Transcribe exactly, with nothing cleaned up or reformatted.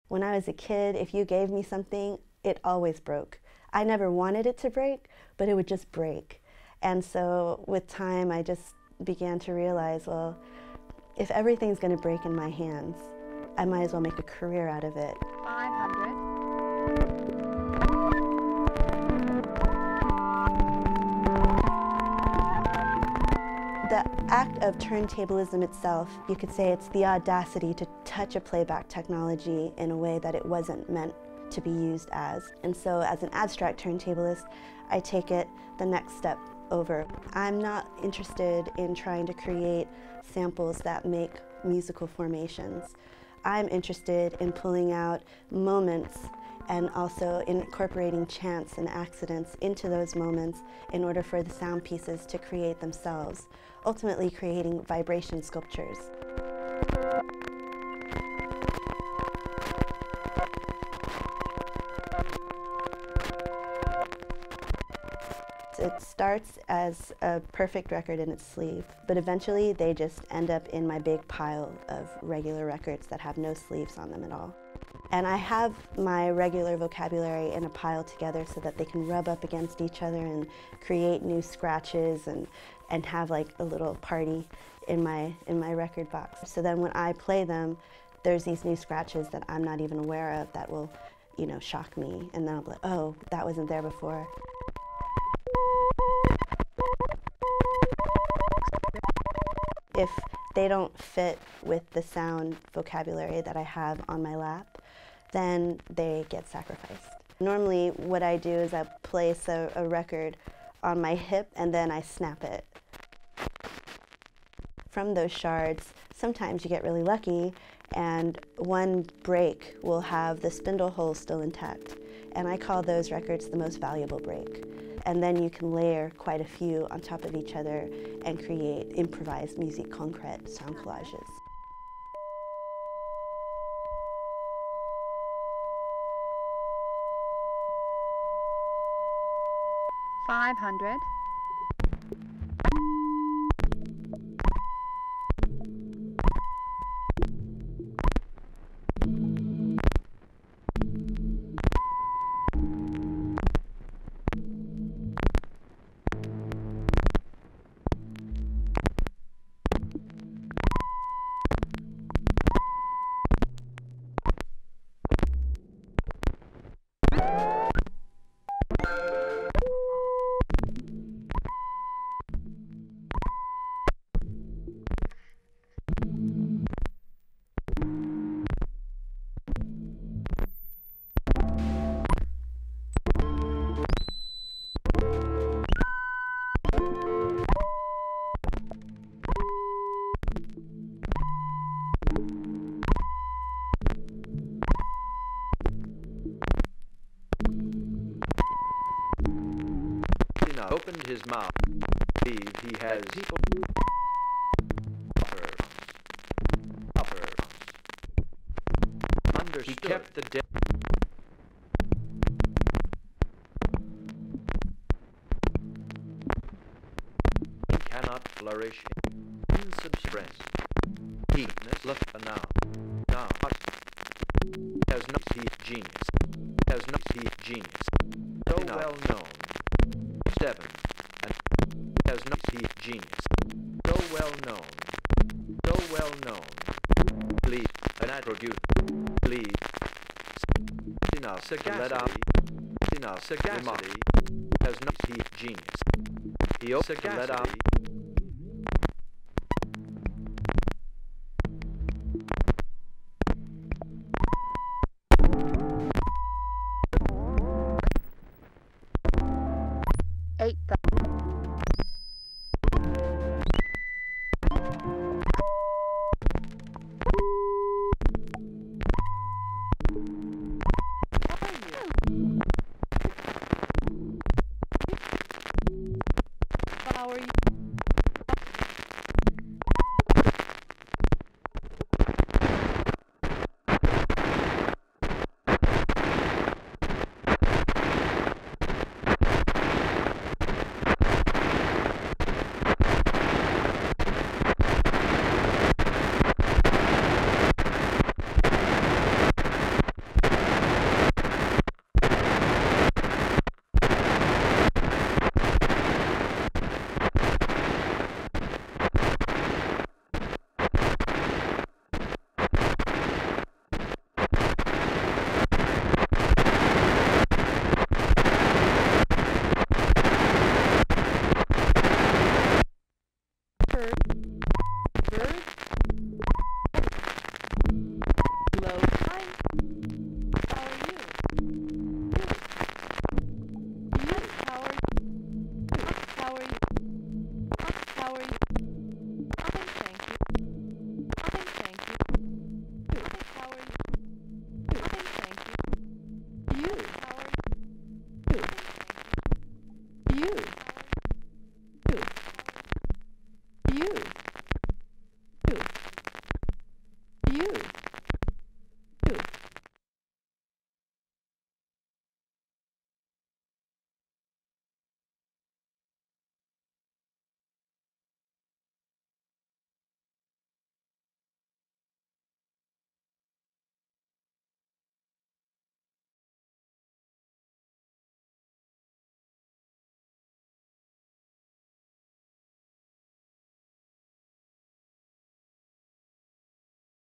When I was a kid, if you gave me something, it always broke. I never wanted it to break, but it would just break. And so with time, I just began to realize, well, if everything's going to break in my hands, I might as well make a career out of it. five hundred. The act of turntablism itself, you could say it's the audacity to touch a playback technology in a way that it wasn't meant to be used as. And so as an abstract turntablist, I take it the next step over. I'm not interested in trying to create samples that make musical formations. I'm interested in pulling out moments and also incorporating chance and accidents into those moments in order for the sound pieces to create themselves, ultimately creating vibration sculptures. It starts as a perfect record in its sleeve, but eventually they just end up in my big pile of regular records that have no sleeves on them at all. And I have my regular vocabulary in a pile together so that they can rub up against each other and create new scratches and, and have like a little party in my, in my record box. So then when I play them, there's these new scratches that I'm not even aware of that will, you know, shock me. And then I'll be like, oh, that wasn't there before. If they don't fit with the sound vocabulary that I have on my lap, then they get sacrificed. Normally what I do is I place a, a record on my hip and then I snap it. From those shards, sometimes you get really lucky and one break will have the spindle hole still intact. And I call those records the most valuable break. And then you can layer quite a few on top of each other and create improvised musique concrète sound collages. five hundred. Opened his mouth. Believe he has people. Upper. Upper. Understood. He kept the dead. He cannot flourish. Insubspressed. Heatness. Look now. Now. Has not the genius. Has not the genius. So well known. Seven, and has not the genius. So well known. So well known. Believe an attribute. Believe. Enough sagacity. Enough sagacity has not the genius. He also let out.